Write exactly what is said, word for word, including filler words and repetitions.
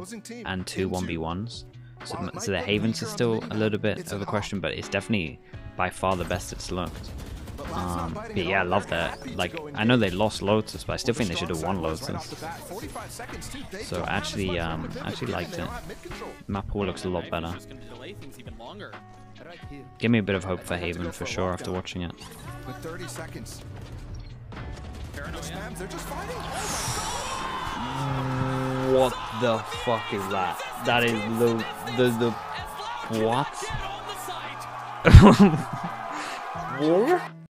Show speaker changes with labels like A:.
A: and two one v ones. So, so the Havens is still a little bit of a question, but it's definitely by far the best it's looked. Um, but yeah, I love that. Like, I know they lost Lotus, but I still think they should have won Lotus. So actually, um, actually liked it. Map pool looks a lot better. Give me a bit of hope for Haven for sure after watching it. What the fuck is that? That is the the the what? What?